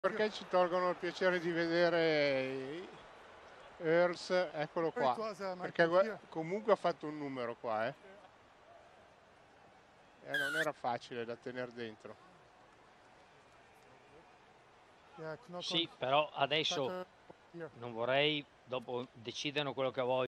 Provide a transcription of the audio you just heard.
Perché ci tolgono il piacere di vedere Earls, eccolo qua, perché comunque ha fatto un numero qua, non era facile da tenere dentro. Sì, però adesso non vorrei, dopo decidono quello che vogliono.